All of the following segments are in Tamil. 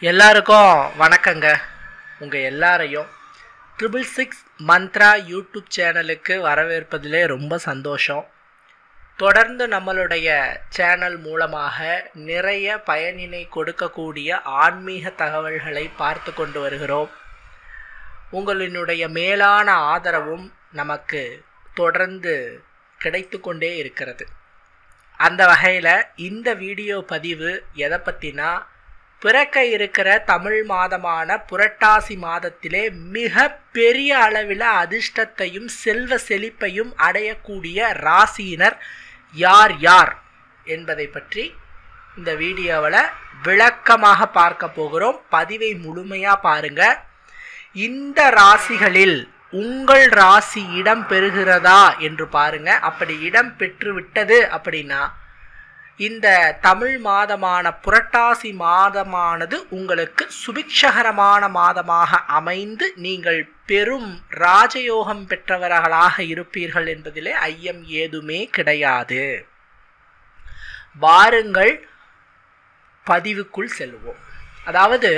எல்லாருக்கும் வணக்கங்க. உங்கள் எல்லாரையும் 666 மந்த்ரா யூடியூப் சேனலுக்கு வரவேற்பதிலே ரொம்ப சந்தோஷம். தொடர்ந்து நம்மளுடைய சேனல் மூலமாக நிறைய பயனினை கொடுக்கக்கூடிய ஆன்மீக தகவல்களை பார்த்து கொண்டு வருகிறோம். உங்களினுடைய மேலான ஆதரவும் நமக்கு தொடர்ந்து கிடைத்து கொண்டே இருக்கிறது. அந்த வகையில் இந்த வீடியோ பதிவு எதை பற்றினா, பிறக்க இருக்கிற தமிழ் மாதமான புரட்டாசி மாதத்திலே மிக பெரிய அளவில் அதிர்ஷ்டத்தையும் செல்வ செழிப்பையும் அடையக்கூடிய ராசியினர் யார் யார் என்பதை பற்றி இந்த வீடியோவில் விளக்கமாக பார்க்க போகிறோம். பதிவை முழுமையாக பாருங்க. இந்த ராசிகளில் உங்கள் ராசி இடம் பெறுகிறதா என்று பாருங்க. அப்படி இடம் பெற்று விட்டது அப்படின்னா இந்த தமிழ் மாதமான புரட்டாசி மாதமானது உங்களுக்கு சுபிக்ஷகரமான மாதமாக அமைந்து நீங்கள் பெரும் ராஜயோகம் பெற்றவர்களாக இருப்பீர்கள் என்பதிலே ஐயம் ஏதுமே கிடையாது. வாருங்கள் பதிவுக்குள் செல்வோம். அதாவது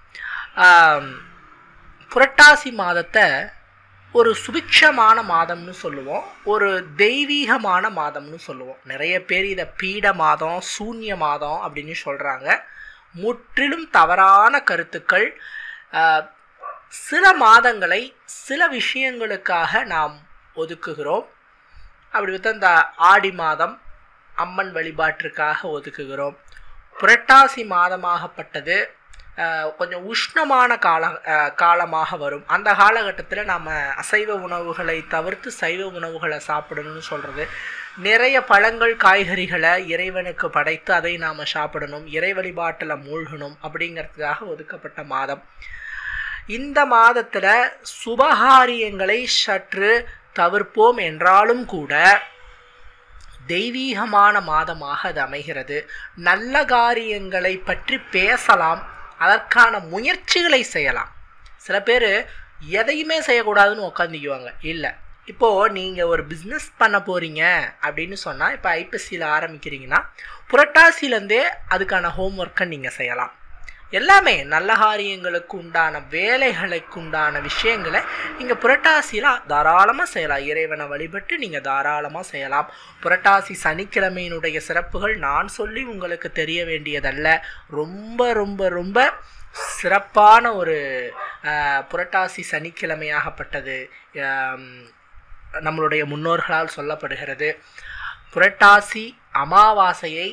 புரட்டாசி மாதத்தை ஒரு சுபிக்ஷமான மாதம்னு சொல்லுவோம், ஒரு தெய்வீகமான மாதம்னு சொல்லுவோம். நிறைய பேர் இதை பீட மாதம், சூன்ய மாதம் அப்படின்னு சொல்கிறாங்க. முற்றிலும் தவறான கருத்துக்கள். சில மாதங்களை சில விஷயங்களுக்காக நாம் ஒதுக்குகிறோம். அப்படி வந்து இந்த ஆடி மாதம் அம்மன் வழிபாட்டிற்காக ஒதுக்குகிறோம். புரட்டாசி மாதமாகப்பட்டது கொஞ்சம் உஷ்ணமான காலமாக வரும். அந்த காலகட்டத்தில் நாம் அசைவ உணவுகளை தவிர்த்து சைவ உணவுகளை சாப்பிடணும்னு சொல்கிறது. நிறைய பழங்கள் காய்கறிகளை இறைவனுக்கு படைத்து அதை நாம் சாப்பிடணும், இறை வழிபாட்டில் மூழ்கணும் அப்படிங்கிறதுக்காக ஒதுக்கப்பட்ட மாதம். இந்த மாதத்தில் சுபகாரியங்களை சற்று தவிர்ப்போம் என்றாலும் கூட தெய்வீகமான மாதமாக அது அமைகிறது. நல்ல காரியங்களை பற்றி பேசலாம், அதற்கான முயற்சிகளை செய்யலாம். சில பேர் எதையுமே செய்யக்கூடாதுன்னு உட்காந்துக்குவாங்க. இல்லை, இப்போது நீங்கள் ஒரு பிஸ்னஸ் பண்ண போகிறீங்க அப்படின்னு சொன்னால், இப்போ ஐபிஎஸ்சியில் ஆரம்பிக்கிறீங்கன்னா புரட்டாசிலேருந்தே அதுக்கான ஹோம் ஒர்க்கை நீங்கள் செய்யலாம். எல்லாமே நல்ல காரியங்களுக்கு உண்டான வேலைகளுக்கு உண்டான விஷயங்களை நீங்கள் புரட்டாசியில் தாராளமாக செய்யலாம். இறைவனை வழிபட்டு நீங்கள் தாராளமாக செய்யலாம். புரட்டாசி சனிக்கிழமையினுடைய சிறப்புகள் நான் சொல்லி உங்களுக்கு தெரிய வேண்டியதல்ல. ரொம்ப ரொம்ப ரொம்ப சிறப்பான ஒரு புரட்டாசி சனிக்கிழமையாகப்பட்டது நம்மளுடைய முன்னோர்களால் சொல்லப்படுகிறது. புரட்டாசி அமாவாசையை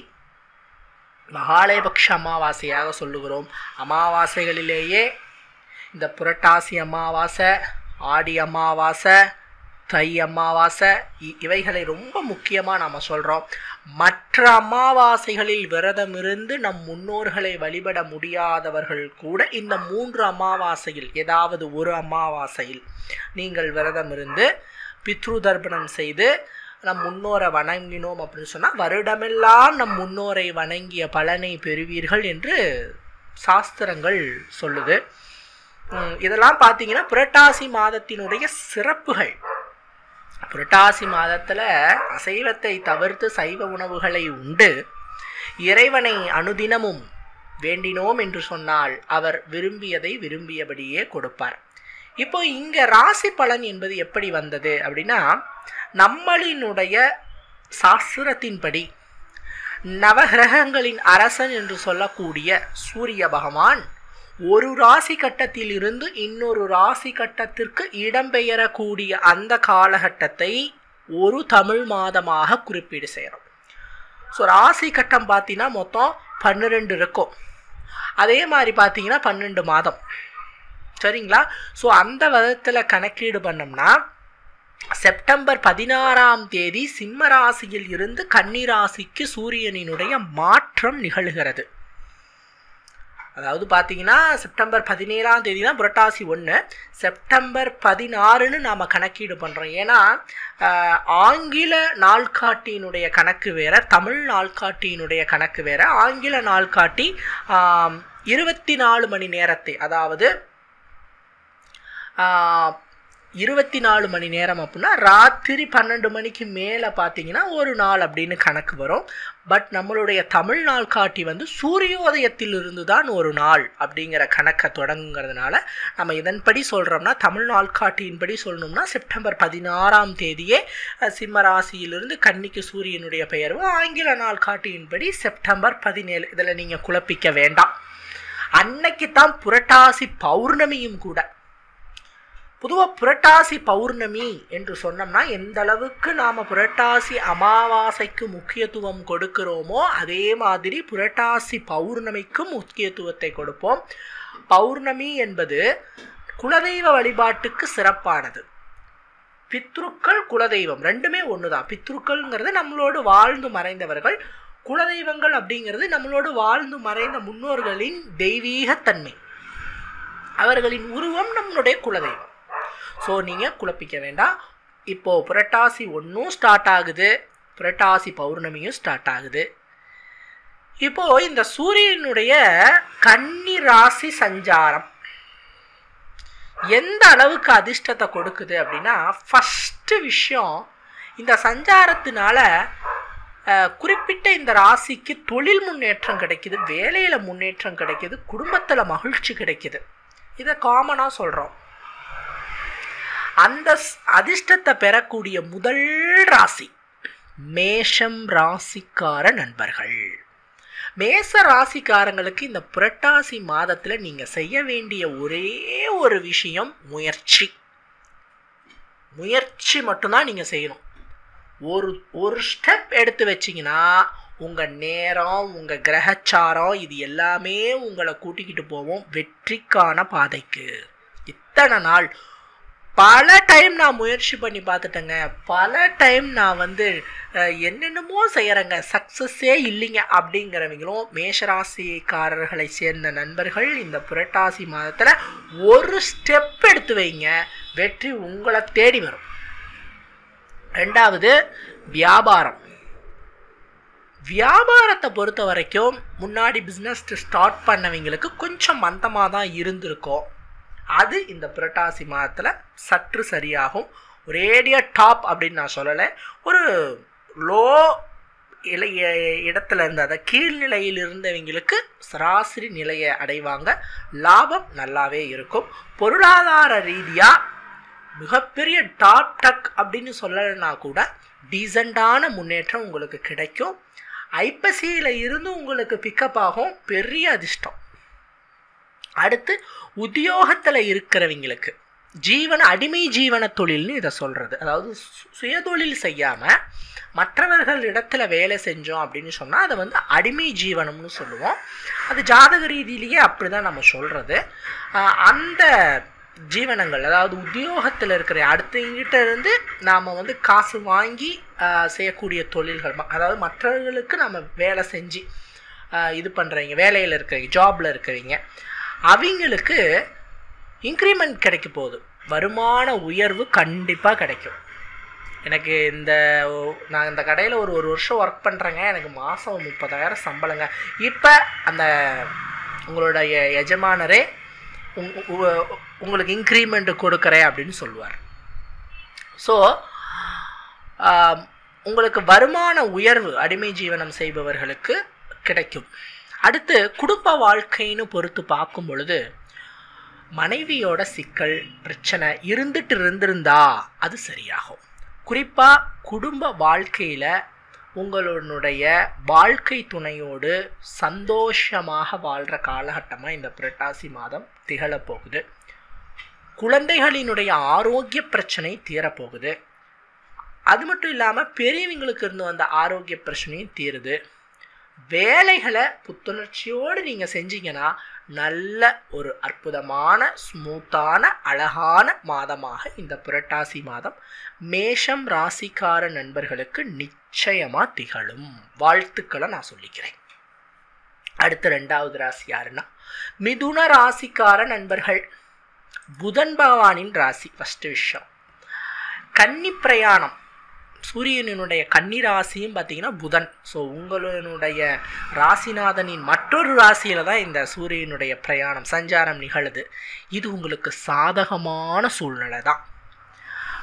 மகாலயபக்ஷ அமாவாசையாக சொல்லுகிறோம். அமாவாசைகளிலேயே இந்த புரட்டாசி அமாவாசை, ஆடி அமாவாசை, தை அமாவாசை இவைகளை ரொம்ப முக்கியமாக நாம் சொல்கிறோம். மற்ற அமாவாசைகளில் விரதம் இருந்து நம் முன்னோர்களை வழிபட முடியாதவர்கள் கூட இந்த 3 அமாவாசையில் ஏதாவது ஒரு அமாவாசையில் நீங்கள் விரதம் இருந்து பித்ரு தர்ப்பணம் செய்து நம் முன்னோரை வணங்கினோம் அப்படின்னு சொன்னால் வருடமெல்லாம் நம் முன்னோரை வணங்கிய பலனை பெறுவீர்கள் என்று சாஸ்திரங்கள் சொல்லுது. இதெல்லாம் பார்த்தீங்கன்னா புரட்டாசி மாதத்தினுடைய சிறப்புகள். புரட்டாசி மாதத்தில் அசைவத்தை தவிர்த்து சைவ உணவுகளை உண்டு இறைவனை அனுதினமும் வேண்டினோம் என்று சொன்னால் அவர் விரும்பியதை விரும்பியபடியே கொடுப்பார். இப்போ இங்கே ராசி பலன் என்பது எப்படி வந்தது அப்படின்னா, நம்மளினுடைய சாஸ்திரத்தின்படி நவகிரகங்களின் அரசன் என்று சொல்லக்கூடிய சூரிய பகவான் ஒரு ராசி கட்டத்தில் இருந்து இன்னொரு ராசி கட்டத்திற்கு இடம்பெயரக்கூடிய அந்த காலகட்டத்தை ஒரு தமிழ் மாதமாக குறிப்பீடு செய்கிறோம். ஸோ ராசி கட்டம் பார்த்தீங்கன்னா மொத்தம் 12 இருக்கும். அதே மாதிரி பார்த்தீங்கன்னா 12 மாதம், சரிங்களா? ஸோ அந்த விதத்தில் கணக்கீடு பண்ணோம்னா செப்டம்பர் 16ஆம் தேதி சிம்ம ராசியில் இருந்து கன்னி ராசிக்கு சூரியனினுடைய மாற்றம் நிகழ்கிறது. அதாவது பார்த்தீங்கன்னா செப்டம்பர் 17ஆம் தேதி தான் புரட்டாசி 1, செப்டம்பர் 16ன்னு நாம் கணக்கீடு பண்ணுறோம். ஏன்னா ஆங்கில நாள்காட்டியினுடைய கணக்கு வேற, தமிழ் நாள்காட்டியினுடைய கணக்கு வேற. ஆங்கில நாள்காட்டி 24 மணி நேரத்தை, அதாவது 24 மணி நேரம் அப்படின்னா ராத்திரி 12 மணிக்கு மேலே பார்த்தீங்கன்னா ஒரு நாள் அப்படின்னு கணக்கு வரும். பட் நம்மளுடைய தமிழ் நாள் காட்டி வந்து சூரியோதயத்திலிருந்து தான் ஒரு நாள் அப்படிங்கிற கணக்கை தொடங்குங்கிறதுனால நம்ம இதன்படி சொல்கிறோம்னா, தமிழ் நாள் காட்டியின்படி சொல்லணும்னா செப்டம்பர் 16ஆம் தேதியே சிம்ம ராசியிலிருந்து கன்னிக்கு சூரியனுடைய பெயர்வு. ஆங்கில நாள் காட்டியின்படி செப்டம்பர் 17. இதில் நீங்கள் குழப்பிக்க வேண்டாம். அன்னைக்கு தான் புரட்டாசி பௌர்ணமியும் கூட. பொதுவாக புரட்டாசி பௌர்ணமி என்று சொன்னோம்னா எந்த அளவுக்கு நாம் புரட்டாசி அமாவாசைக்கு முக்கியத்துவம் கொடுக்கிறோமோ அதே மாதிரி புரட்டாசி பௌர்ணமிக்கும் முக்கியத்துவத்தை கொடுப்போம். பௌர்ணமி என்பது குலதெய்வ வழிபாட்டுக்கு சிறப்பானது. பித்ருக்கள் குலதெய்வம் ரெண்டுமே ஒன்று தான். பித்ருக்கள்ங்கிறது நம்மளோடு வாழ்ந்து மறைந்தவர்கள், குலதெய்வங்கள் அப்படிங்கிறது நம்மளோடு வாழ்ந்து மறைந்த முன்னோர்களின் தெய்வீகத்தன்மை, அவர்களின் உருவம் நம்மளுடைய குலதெய்வம். ஸோ நீங்கள் குழப்பிக்க வேண்டாம். இப்போது புரட்டாசி 1 ஸ்டார்ட் ஆகுது, புரட்டாசி பௌர்ணமியும் ஸ்டார்ட் ஆகுது. இப்போது இந்த சூரியனுடைய கன்னி ராசி சஞ்சாரம் எந்த அளவுக்கு அதிர்ஷ்டத்தை கொடுக்குது அப்படின்னா, ஃபஸ்ட்டு விஷயம், இந்த சஞ்சாரத்தினால குறிப்பிட்ட இந்த ராசிக்கு தொழில் முன்னேற்றம் கிடைக்குது, வேலையில் முன்னேற்றம் கிடைக்குது, குடும்பத்தில் மகிழ்ச்சி கிடைக்குது. இதை காமனாக சொல்கிறோம். அந்த அதிர்ஷ்டத்தை பெறக்கூடிய முதல் ராசி மேஷம் ராசிக்கார நண்பர்கள். மேச ராசிக்காரங்களுக்கு இந்த புரட்டாசி மாதத்தில் நீங்கள் செய்ய வேண்டிய ஒரே ஒரு விஷயம் முயற்சி மட்டும்தான் நீங்கள் செய்யணும். ஒரு ஸ்டெப் எடுத்து வச்சிங்கன்னா உங்கள் நேரம், உங்கள் கிரகச்சாரம் இது எல்லாமே உங்களை கூட்டிக்கிட்டு போவோம் வெற்றிக்கான பாதைக்கு. இத்தனை நாள் பல டைம் நான் முயற்சி பண்ணி பார்த்துட்டேங்க, பல டைம் நான் வந்து என்னென்னமோ செய்கிறேங்க, சக்ஸஸே இல்லைங்க அப்படிங்கிறவங்களும் மேஷராசிக்காரர்களை சேர்ந்த நண்பர்கள் இந்த புரட்டாசி மாதத்தில் ஒரு ஸ்டெப் எடுத்து வைங்க, வெற்றி உங்களை தேடி வரும். ரெண்டாவது வியாபாரத்தை பொறுத்த வரைக்கும் முன்னாடி பிஸ்னஸ் ஸ்டார்ட் பண்ணவங்களுக்கு கொஞ்சம் மந்தமாக தான் இருந்திருக்கும். அது இந்த புரட்டாசி மாதத்தில் சற்று சரியாகும். ஒரேடியாக டாப் அப்படின்னு நான் சொல்லலை, ஒரு லோ இடத்துல இருந்த அதை கீழ்நிலையில் இருந்தவங்களுக்கு சராசரி நிலையை அடைவாங்க. லாபம் நல்லாவே இருக்கும். பொருளாதார ரீதியாக மிகப்பெரிய டாப் டக் அப்படின்னு சொல்லலைன்னா கூட டீசெண்டான முன்னேற்றம் உங்களுக்கு கிடைக்கும். ஐப்பசியில் இருந்து உங்களுக்கு பிக்கப் ஆகும், பெரிய அதிர்ஷ்டம். அடுத்து உத்தியோகத்தில் இருக்கிறவங்களுக்கு அடிமை ஜீவன தொழில்னு இதை சொல்கிறது. அதாவது சுயதொழில் செய்யாமல் மற்றவர்கள் இடத்துல வேலை செஞ்சோம் அப்படின்னு சொன்னால் அதை வந்து அடிமை ஜீவனம்னு சொல்லுவோம். அது ஜாதக ரீதியிலேயே அப்படி தான் நம்ம சொல்கிறது. அந்த ஜீவனங்கள், அதாவது உத்தியோகத்தில் இருக்கிற அடுத்தவங்கிட்ட இருந்து நாம் வந்து காசு வாங்கி செய்யக்கூடிய தொழில்கள், அதாவது மற்றவர்களுக்கு நம்ம வேலை செஞ்சு இது பண்ணுறவங்க, வேலையில் இருக்கிறவங்க, ஜாபில் இருக்கிறவங்க, அவங்களுக்கு இன்க்ரிமெண்ட் கிடைக்க போகுது, வருமான உயர்வு கண்டிப்பாக கிடைக்கும். எனக்கு நான் இந்த கடையில் ஒரு வருஷம் ஒர்க் பண்ணுறேங்க, எனக்கு மாதம் 30,000 சம்பளங்க. இப்போ அந்த உங்களுடைய எஜமானரே உங்களுக்கு இன்க்ரிமெண்ட் கொடுக்குறேன் அப்படின்னு சொல்லுவார். ஸோ உங்களுக்கு வருமான உயர்வு அடிமை ஜீவனம் செய்பவர்களுக்கு கிடைக்கும். அடுத்து குடும்ப வாழ்க்கைன்னு பொறுத்து பார்க்கும் பொழுது மனைவியோட சிக்கல் பிரச்சனை இருந்திருந்தா அது சரியாகும். குறிப்பாக குடும்ப வாழ்க்கையில் உங்களுடைய வாழ்க்கை துணையோடு சந்தோஷமாக வாழ்கிற காலகட்டமாக இந்த புரட்டாசி மாதம் திகழப்போகுது. குழந்தைகளினுடைய ஆரோக்கிய பிரச்சனை தீரப்போகுது. அது மட்டும் இல்லாமல் பெரியவங்களுக்கு இருந்து வந்த ஆரோக்கிய பிரச்சனையும் தீருது. வேலைகளை புத்துணர்ச்சியோடு நீங்கள் செஞ்சீங்கன்னா நல்ல ஒரு அற்புதமான ஸ்மூத்தான அழகான மாதமாக இந்த புரட்டாசி மாதம் மேஷம் ராசிக்கார நண்பர்களுக்கு நிச்சயமாக திகழும். வாழ்த்துக்களை நான் சொல்லிக்கிறேன். அடுத்த 2வது ராசி யாருன்னா மிதுன ராசிக்கார நண்பர்கள். புதன் பகவானின் ராசி. ஃபஸ்ட்டு விஷயம், கன்னி பிரயாணம். சூரியனுடைய கன்னி ராசியும் பார்த்தீங்கன்னா புதன். ஸோ உங்களுடைய ராசிநாதனின் மற்றொரு ராசியில் தான் இந்த சூரியனுடைய பிரயாணம் சஞ்சாரம் நிகழுது. இது உங்களுக்கு சாதகமான சூழ்நிலை தான்.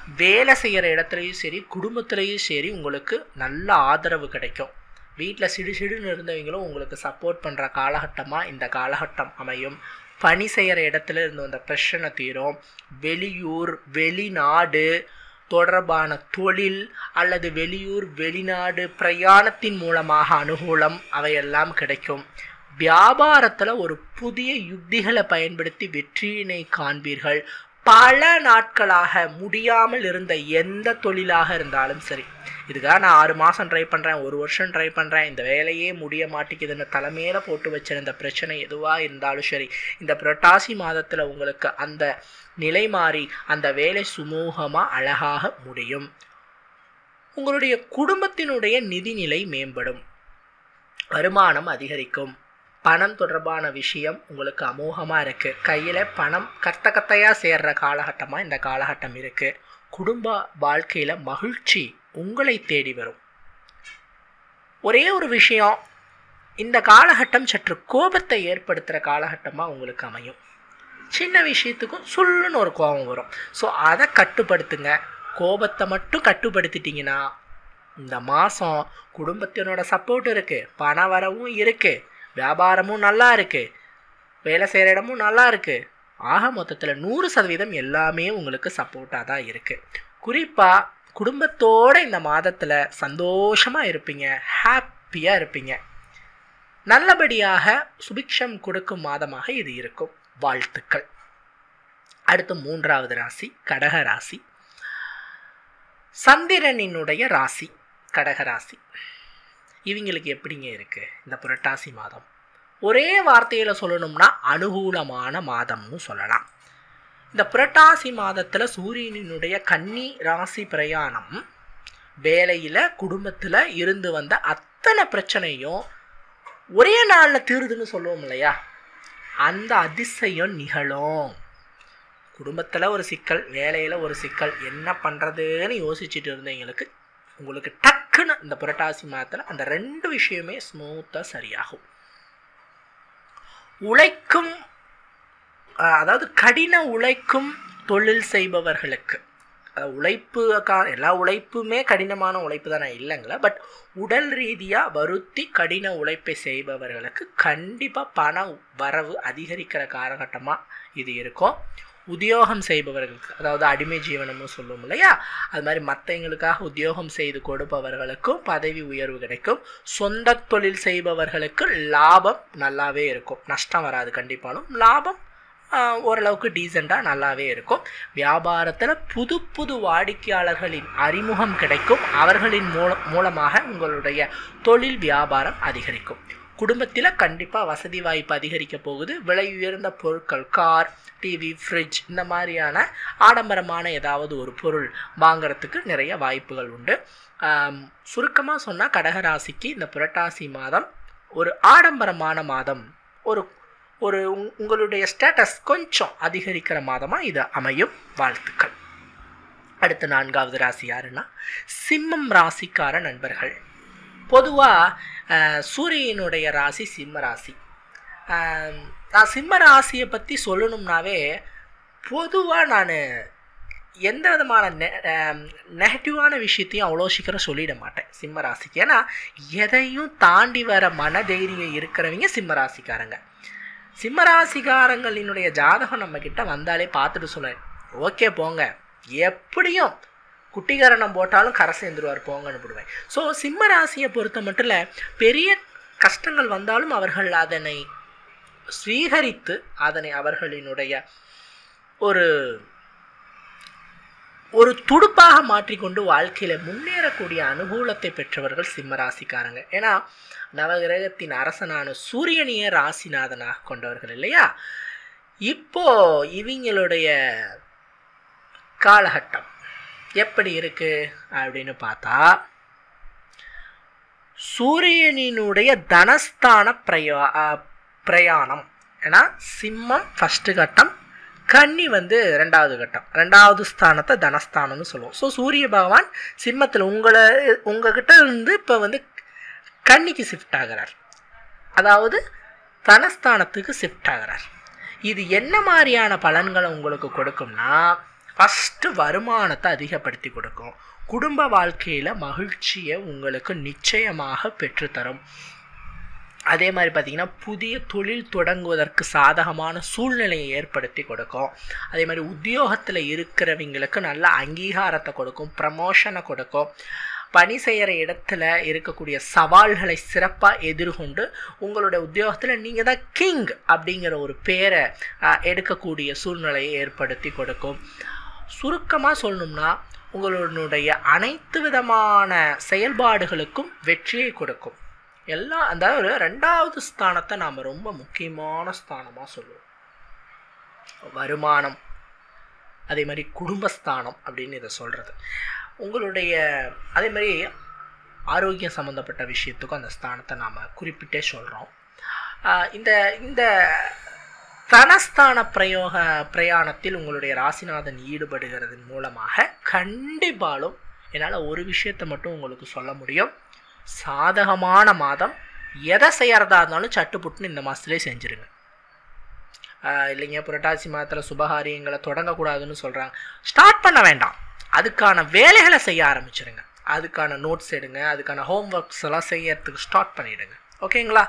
வேலை செய்கிற இடத்துலையும் சரி, குடும்பத்துலேயும் சரி உங்களுக்கு நல்ல ஆதரவு கிடைக்கும். வீட்டில் சிடுசிடுன்னு இருந்தவங்களும் உங்களுக்கு சப்போர்ட் பண்ணுற காலகட்டமாக இந்த காலகட்டம் அமையும். பணி செய்கிற இடத்துல இருந்து வந்த பிரச்சனை தீரும். வெளியூர் வெளிநாடு தொடர்பான தொழில் அல்லது வெளியூர் வெளிநாடு பிரயாணத்தின் மூலமாக அனுகூலம் அவையெல்லாம் கிடைக்கும். வியாபாரத்தில் ஒரு புதிய யுக்திகளை பயன்படுத்தி வெற்றியினை காண்பீர்கள். பல நாட்களாக முடியாமல் இருந்த எந்த தொழிலாக இருந்தாலும் சரி, இதுக்காக நான் 6 மாதம் ட்ரை பண்ணுறேன், 1 வருஷம் ட்ரை பண்ணுறேன், இந்த வேலையே முடிய மாட்டேங்குதுன்னு தலைமையில போட்டு வச்சிருந்த பிரச்சனை எதுவாக இருந்தாலும் சரி, இந்த புரட்டாசி மாதத்தில் உங்களுக்கு அந்த நிலை மாறி அந்த வேலை சுமூகமாக அழகாக முடியும். உங்களுடைய குடும்பத்தினுடைய நிதிநிலை மேம்படும். வருமானம் அதிகரிக்கும். பணம் தொடர்பான விஷயம் உங்களுக்கு அமோகமாக இருக்குது. கையில் பணம் கத்தையாக சேர்ற காலகட்டமாக இந்த காலகட்டம் இருக்குது. குடும்ப வாழ்க்கையில் மகிழ்ச்சி உங்களை தேடி வரும். ஒரே ஒரு விஷயம், இந்த காலகட்டம் சற்று கோபத்தை ஏற்படுத்துகிற காலகட்டமாக உங்களுக்கு அமையும். சின்ன விஷயத்துக்கும் சொல்லுன்னு ஒரு கோபம் வரும். ஸோ அதை கட்டுப்படுத்துங்க. கோபத்தை மட்டும் கட்டுப்படுத்திட்டிங்கன்னா இந்த மாதம் குடும்பத்தினோட சப்போர்ட் இருக்குது, பண வரவும் இருக்குது, வியாபாரமும் நல்லா இருக்குது, வேலை செய்கிற இடமும் நல்லா இருக்குது. ஆக மொத்தத்தில் 100% எல்லாமே உங்களுக்கு சப்போர்ட்டாக தான் இருக்குது. குறிப்பாக குடும்பத்தோடு இந்த மாதத்தில் சந்தோஷமாக இருப்பீங்க, ஹாப்பியாக இருப்பீங்க. நல்லபடியாக சுபிக்ஷம் கொடுக்கும் மாதமாக இது இருக்கும். வாழ்த்துக்கள். அடுத்து 3வது ராசி கடக ராசி. சந்திரனினுடைய ராசி கடக ராசி. இவங்களுக்கு எப்படிங்க இருக்குது இந்த புரட்டாசி மாதம்? ஒரே வார்த்தையில் சொல்லணும்னா அனுகூலமான மாதம்னு சொல்லலாம். இந்த புரட்டாசி மாதத்தில் சூரியனினுடைய கன்னி ராசி பிரயாணம் வேலையில் குடும்பத்தில் இருந்து வந்த அத்தனை பிரச்சனையும் ஒரே நாளில் தீருதுன்னு சொல்லுவோம் இல்லையா, அந்த அதிசயம் நிகழும். குடும்பத்தில் ஒரு சிக்கல், வேலையில் ஒரு சிக்கல், என்ன பண்ணுறதுன்னு யோசிச்சுட்டு இருந்தவங்களுக்கு உங்களுக்கு டக்குன்னு இந்த புரட்டாசி மாதத்தில் அந்த 2 விஷயமே ஸ்மூத்தாக சரியாகும். உழைக்கும், அதாவது கடின உழைக்கும் தொழில் செய்பவர்களுக்கு, எல்லா உழைப்புமே கடினமான உழைப்பு தானே இல்லைங்களா, பட் உடல் ரீதியாக வருத்தி கடின உழைப்பை செய்பவர்களுக்கு கண்டிப்பாக பண வரவு அதிகரிக்கிற காலகட்டமாக இது இருக்கும். உத்தியோகம் செய்பவர்களுக்கு, அதாவது அடிமை ஜீவனமும் சொல்லுவோம் இல்லையா, அது மாதிரி மற்றவங்களுக்காக உத்தியோகம் செய்து கொடுப்பவர்களுக்கும் பதவி உயர்வு கிடைக்கும். சொந்த தொழில் செய்பவர்களுக்கு லாபம் நல்லாவே இருக்கும், நஷ்டம் வராது. கண்டிப்பாலும் லாபம் ஓரளவுக்கு டீசெண்டாக நல்லாவே இருக்கும். வியாபாரத்தில் புது புது வாடிக்கையாளர்களின் அறிமுகம் கிடைக்கும். அவர்களின் மூலமாக உங்களுடைய தொழில் வியாபாரம் அதிகரிக்கும். குடும்பத்தில் கண்டிப்பாக வசதி வாய்ப்பு அதிகரிக்க போகுது. விலை உயர்ந்த பொருட்கள், கார், டிவி, ஃப்ரிட்ஜ், இந்த மாதிரியான ஆடம்பரமான ஏதாவது ஒரு பொருள் வாங்கிறதுக்கு நிறைய வாய்ப்புகள் உண்டு. சுருக்கமாக சொன்னால் கடகராசிக்கு இந்த புரட்டாசி மாதம் ஒரு ஆடம்பரமான மாதம், ஒரு உங்களுடைய ஸ்டேட்டஸ் கொஞ்சம் அதிகரிக்கிற மாதமாக இது அமையும். வாழ்த்துக்கள். அடுத்த 4வது ராசி யாருன்னா சிம்மம் ராசிக்கார நண்பர்கள். பொதுவாக சூரியனுடைய ராசி சிம்ம ராசி. நான் சிம்ம ராசியை பற்றி சொல்லணும்னாவே பொதுவாக நான் எந்த விதமான நெகட்டிவான விஷயத்தையும் அவ்வளோ சீக்கிரம் சொல்லிட மாட்டேன் சிம்ம ராசிக்கு. ஏன்னா எதையும் தாண்டி வர மனதைரியம் இருக்கிறவங்க சிம்ம ராசிக்காரங்க. சிம்ம ராசிக்காரங்களினுடைய ஜாதகம் நம்மக்கிட்ட வந்தாலே பார்த்துட்டு சொல்ல, ஓகே போங்க, எப்படியும் குட்டிகரணம் போட்டாலும் கரை சேர்ந்துருவார் போங்கன்னு போடுவேன். ஸோ சிம்ம ராசியை பொறுத்த மட்டும் இல்லை, பெரிய கஷ்டங்கள் வந்தாலும் அவர்கள் அதனை ஸ்வீகரித்து அதனை அவர்களினுடைய ஒரு துடுப்பாக மாற்றிக்கொண்டு வாழ்க்கையில் முன்னேறக்கூடிய அனுகூலத்தை பெற்றவர்கள் சிம்ம ராசிக்காரங்க. ஏன்னா நவகிரகத்தின் அரசனான சூரியனிய ராசிநாதனாக கொண்டவர்கள் இல்லையா. இப்போ இவங்களுடைய காலகட்டம் எப்படி இருக்கு அப்படின்னு பார்த்தா, சூரியனினுடைய தனஸ்தான பிரயாணம். ஏன்னா சிம்மம் ஃபஸ்ட்டு கட்டம், கன்னி 2வது கட்டம், 2வது ஸ்தானத்தை தனஸ்தானம்னு சொல்லுவோம். ஸோ சூரிய பகவான் சிம்மத்தில் உங்ககிட்ட இருந்து இப்போ கன்னிக்கு ஷிஃப்ட் ஆகிறார், அதாவது தனஸ்தானத்துக்கு ஷிஃப்ட் ஆகிறார். இது என்ன மாதிரியான பலன்களை உங்களுக்கு கொடுக்கும்னா, ஃபஸ்ட்டு வருமானத்தை அதிகப்படுத்தி கொடுக்கும். குடும்ப வாழ்க்கையில் மகிழ்ச்சியை உங்களுக்கு நிச்சயமாக பெற்றுத்தரும். அதே மாதிரி பார்த்திங்கன்னா புதிய தொழில் தொடங்குவதற்கு சாதகமான சூழ்நிலையை ஏற்படுத்தி கொடுக்கும். அதே மாதிரி உத்தியோகத்தில் இருக்கிறவங்களுக்கு நல்ல அங்கீகாரத்தை கொடுக்கும், ப்ரமோஷனை கொடுக்கும். பணி செய்கிற இடத்துல இருக்கக்கூடிய சவால்களை சிறப்பாக எதிர்கொண்டு உங்களுடைய உத்தியோகத்தில் நீங்கள் தான் கிங் அப்படிங்கிற ஒரு பேரை எடுக்கக்கூடிய சூழ்நிலையை ஏற்படுத்தி கொடுக்கும். சுருக்கமாக சொல்லணும்னா உங்களுடைய அனைத்து விதமான செயல்பாடுகளுக்கும் வெற்றியை கொடுக்கும். எல்லாம் அதாவது 2வது ஸ்தானத்தை நாம் ரொம்ப முக்கியமான ஸ்தானமாக சொல்லுவோம். வருமானம், அதே மாதிரி குடும்பஸ்தானம் அப்படின்னு இதை சொல்கிறது. உங்களுடைய அதே மாதிரி ஆரோக்கியம் சம்மந்தப்பட்ட விஷயத்துக்கும் அந்த ஸ்தானத்தை நாம் குறிப்பிட்டே சொல்கிறோம். இந்த தனஸ்தான பிரயாணத்தில் உங்களுடைய ராசிநாதன் ஈடுபடுகிறதன் மூலமாக கண்டிப்பாலும் என்னால் ஒரு விஷயத்தை மட்டும் உங்களுக்கு சொல்ல முடியும். சாதகமான மாதம். எதை செய்யறதா இருந்தாலும் சட்டுப்புட்டுன்னு இந்த மாதத்துலேயே செஞ்சுருங்க. இல்லைங்க புரட்டாசி மாதத்தில் சுபகாரியங்களை தொடங்கக்கூடாதுன்னு சொல்கிறாங்க, ஸ்டார்ட் பண்ண வேண்டாம். அதுக்கான வேலைகளை செய்ய ஆரம்பிச்சிடுங்க. அதுக்கான நோட்ஸ் எடுங்க, அதுக்கான ஹோம் ஒர்க்ஸ் எல்லாம் செய்யறதுக்கு ஸ்டார்ட் பண்ணிவிடுங்க. ஓகேங்களா?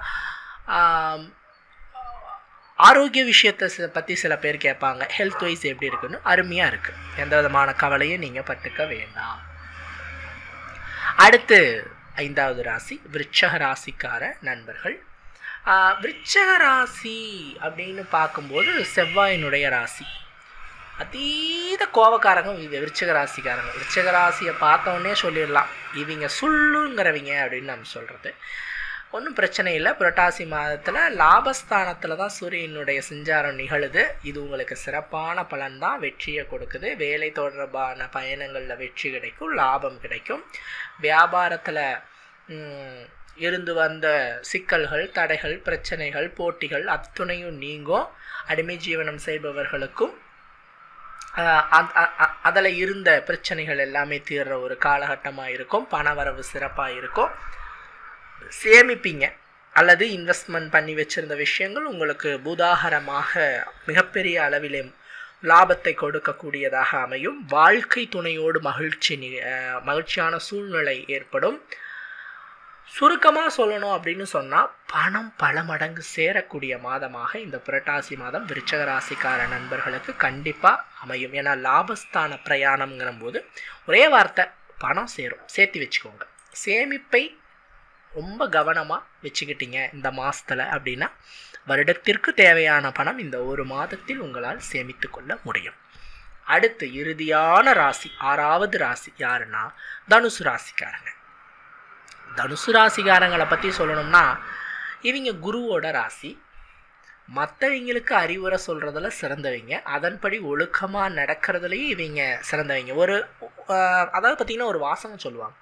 ஆரோக்கிய விஷயத்தை பற்றி சில பேர் கேட்பாங்க, ஹெல்த் வைஸ் எப்படி இருக்குன்னு. அருமையாக இருக்குது, எந்த விதமான கவலையும் நீங்கள் பட்டுக்க வேண்டாம். அடுத்து 5வது ராசி விருச்சக ராசிக்கார நண்பர்கள். விருச்சக ராசி அப்படின்னு பார்க்கும்போது செவ்வாயினுடைய ராசி. அதீத கோபக்காரங்க விருச்சக ராசிக்காரங்க. விருச்சக ராசியை பார்த்தோன்னே சொல்லிடலாம் இவங்க சுள்ளுங்கிறவங்க அப்படின்னு நம்ம சொல்கிறது. ஒன்றும் பிரச்சனை இல்லை. புரட்டாசி மாதத்தில் லாபஸ்தானத்தில் தான் சூரியனுடைய சஞ்சாரம் நிகழுது. இது உங்களுக்கு சிறப்பான பலன்தான், வெற்றியை கொடுக்குது. வேலை தொடர்பான பயணங்களில் வெற்றி கிடைக்கும், லாபம் கிடைக்கும். வியாபாரத்தில் இருந்து வந்த சிக்கல்கள், தடைகள், பிரச்சனைகள், போட்டிகள் அத்துணையும் நீங்கும். அடிமை ஜீவனம் செய்பவர்களுக்கும் அதில் இருந்த பிரச்சனைகள் எல்லாமே தீர்ற ஒரு காலகட்டமாக இருக்கும். பணவரவு சிறப்பாக இருக்கும். சேமிப்பீங்க அல்லது இன்வெஸ்ட்மெண்ட் பண்ணி வச்சுருந்த விஷயங்கள் உங்களுக்கு பூதாகரமாக மிகப்பெரிய அளவிலே லாபத்தை கொடுக்கக்கூடியதாக அமையும். வாழ்க்கை துணையோடு மகிழ்ச்சியான சூழ்நிலை ஏற்படும். சுருக்கமாக சொல்லணும் அப்படின்னு சொன்னால் பணம் பல மடங்கு சேரக்கூடிய மாதமாக இந்த புரட்டாசி மாதம் விருச்சக ராசிக்கார நண்பர்களுக்கு கண்டிப்பாக அமையும். ஏன்னா லாபஸ்தான பிரயாணம்ங்கிற போது ஒரே வார்த்தை பணம் சேரும். சேர்த்து வச்சுக்கோங்க. சேமிப்பை ரொம்ப கவனமாக வச்சுக்கிட்டீங்க இந்த மாதத்தில் அப்படின்னா வருடத்திற்கு தேவையான பணம் இந்த ஒரு மாதத்தில் உங்களால் சேமித்து கொள்ள முடியும். அடுத்து இறுதியான ராசி 6வது ராசி யாருன்னா தனுசு ராசிக்காரங்க. தனுசு ராசிக்காரங்களை பற்றி சொல்லணும்னா இவங்க குருவோட ராசி. மற்றவங்களுக்கு அறிவுரை சொல்கிறதுல சிறந்தவங்க, அதன்படி ஒழுக்கமாக நடக்கிறதுலையும் இவங்க சிறந்தவங்க. அதாவது பார்த்திங்கன்னா ஒரு வாசகம் சொல்லுவாங்க,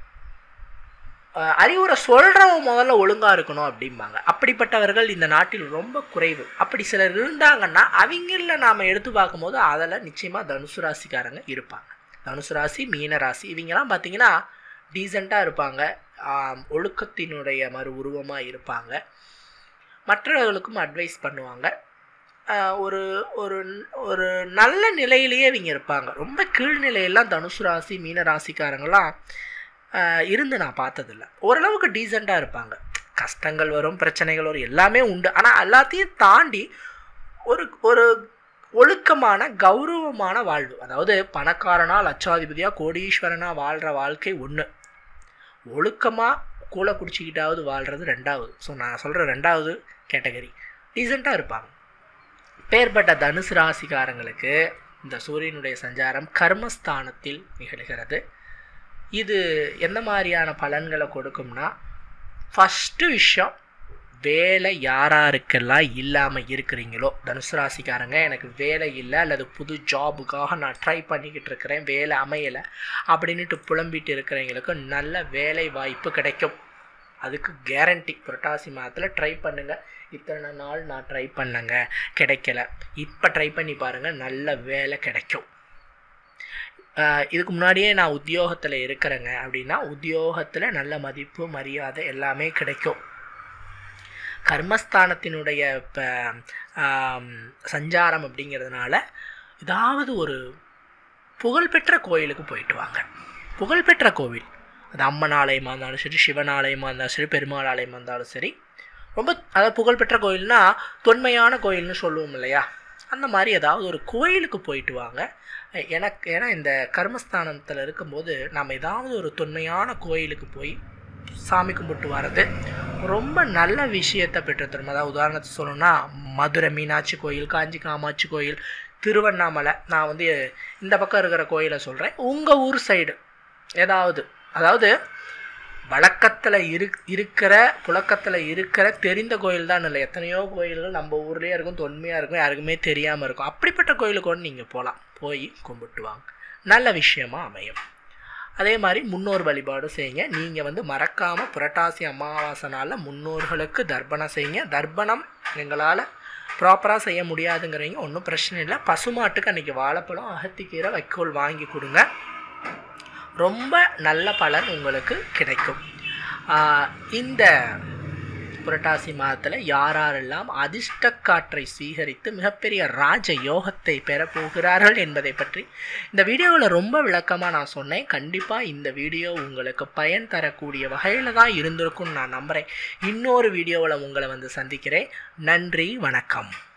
அறிவுரை சொல்கிறவங்க முதல்ல ஒழுங்காக இருக்கணும் அப்படிம்பாங்க. அப்படிப்பட்டவர்கள் இந்த நாட்டில் ரொம்ப குறைவு. அப்படி சிலர் இருந்தாங்கன்னா அவங்களில் நாம் எடுத்து பார்க்கும்போது அதில் நிச்சயமாக தனுசு ராசிக்காரங்க இருப்பாங்க. தனுசு ராசி, மீன ராசி இவங்கெல்லாம் பார்த்திங்கன்னா டீசெண்டாக இருப்பாங்க, ஒழுக்கத்தினுடைய மறு உருவமாக இருப்பாங்க, மற்றவர்களுக்கும் அட்வைஸ் பண்ணுவாங்க, ஒரு ஒரு ஒரு நல்ல நிலையிலேயே இவங்க இருப்பாங்க. ரொம்ப கீழ்நிலையெல்லாம் தனுசு ராசி மீன ராசிக்காரங்களாம் இருந்து நான் பார்த்ததில்ல. ஓரளவுக்கு டீசெண்டாக இருப்பாங்க. கஷ்டங்கள் வரும், பிரச்சனைகள் வரும், எல்லாமே உண்டு. ஆனால் எல்லாத்தையும் தாண்டி ஒரு ஒரு ஒழுக்கமான கௌரவமான வாழ்வு. அதாவது பணக்காரனா லட்சாதிபதியாக கோடீஸ்வரனாக வாழ்கிற வாழ்க்கை ஒன்று, ஒழுக்கமாக கூலை குடிச்சிக்கிட்டாவது வாழ்கிறது 2வது. ஸோ நான் சொல்கிற 2வது கேட்டகரி டீசெண்டாக இருப்பாங்க. பேர்பட்ட தனுசு ராசிக்காரங்களுக்கு இந்த சூரியனுடைய சஞ்சாரம் கர்மஸ்தானத்தில் நிகழ்கிறது. இது எந்த மாதிரியான பலன்களை கொடுக்கும்னா, ஃபஸ்ட்டு விஷயம், வேலை யாராருக்கெல்லாம் இல்லாமல் இருக்கிறீங்களோ தனுசு ராசிக்காரங்க, எனக்கு வேலை இல்லை அல்லது புது ஜாபுக்காக நான் ட்ரை பண்ணிக்கிட்டு இருக்கிறேன், வேலை அமையலை அப்படின்ட்டு புலம்பிட்டு இருக்கிறவங்களுக்கு நல்ல வேலை வாய்ப்பு கிடைக்கும். அதுக்கு கேரண்டி. புரட்டாசி மாதத்தில் ட்ரை பண்ணுங்கள். இத்தனை நாள் நான் ட்ரை பண்ணேங்க, கிடைக்கல, இப்போ ட்ரை பண்ணி பாருங்கள், நல்ல வேலை கிடைக்கும். இதுக்கு முன்னாடியே நான் உத்தியோகத்தில் இருக்கிறேங்க அப்படின்னா உத்தியோகத்தில் நல்ல மதிப்பு மரியாதை எல்லாமே கிடைக்கும். கர்மஸ்தானத்தினுடைய சஞ்சாரம் அப்படிங்கிறதுனால ஏதாவது ஒரு புகழ்பெற்ற கோயிலுக்கு போயிட்டு வாங்க. புகழ்பெற்ற கோவில், அது அம்மன் ஆலயமாக இருந்தாலும் சரி, சிவன் ஆலயமாக இருந்தாலும் சரி, பெருமாள் ஆலயமாக இருந்தாலும் சரி, ரொம்ப அதாவது புகழ்பெற்ற கோயில்னா தொன்மையான கோயில்னு சொல்லுவோம் இல்லையா, அந்த மாதிரி ஏதாவது ஒரு கோயிலுக்கு போயிட்டு வாங்க. ஏன்னா இந்த கர்மஸ்தானத்தில் இருக்கும்போது நாம் ஏதாவது ஒரு தொன்மையான கோயிலுக்கு போய் சாமி கும்பிட்டு வர்றது ரொம்ப நல்ல விஷயத்தை பெற்றுத்தரும். அதாவது உதாரணத்துக்கு சொல்லணும்னா மதுரை மீனாட்சி கோயில், காஞ்சி காமாட்சி கோயில், திருவண்ணாமலை, நான் இந்த பக்கம் இருக்கிற கோயிலை சொல்கிறேன். உங்கள் ஊர் சைடு ஏதாவது, அதாவது வழக்கத்தில் இருக்கிற புழக்கத்தில் இருக்கிற தெரிந்த கோயில் தான் இல்லை, எத்தனையோ கோயில்கள் நம்ம ஊர்லேயே இருக்கும், தொன்மையாக இருக்கும், யாருக்குமே தெரியாமல் இருக்கும். அப்படிப்பட்ட கோயிலுக்கு ஒன்று நீங்கள் போகலாம், போய் கும்பிட்டு வாங்க, நல்ல விஷயமா அமையும். அதே மாதிரி முன்னோர் வழிபாடு செய்யுங்க. நீங்கள் மறக்காமல் புரட்டாசி அமாவாசை நாளில் முன்னோர்களுக்கு தர்ப்பணம் செய்யுங்க. தர்ப்பணம் எங்களால் ப்ராப்பராக செய்ய முடியாதுங்கிறீங்க, ஒன்றும் பிரச்சனை இல்லை. பசுமாட்டுக்கு அன்றைக்கி வாழைப்பழம், அகத்திக்கீரை, வைக்கோல் வாங்கி கொடுங்க, ரொம்ப நல்ல பலன் உங்களுக்கு கிடைக்கும். இந்த புரட்டாசி மாதத்தில் யாரெல்லாம் அதிர்ஷ்ட காற்றை சுவீகரித்து மிகப்பெரிய ராஜ யோகத்தை பெற போகிறார்கள் என்பதை பற்றி இந்த வீடியோவில் ரொம்ப விளக்கமாக நான் சொன்னேன். கண்டிப்பாக இந்த வீடியோ உங்களுக்கு பயன் தரக்கூடிய வகையில் தான் இருந்திருக்கும்னு நான் நம்புகிறேன். இன்னொரு வீடியோவில் உங்களை சந்திக்கிறேன். நன்றி, வணக்கம்.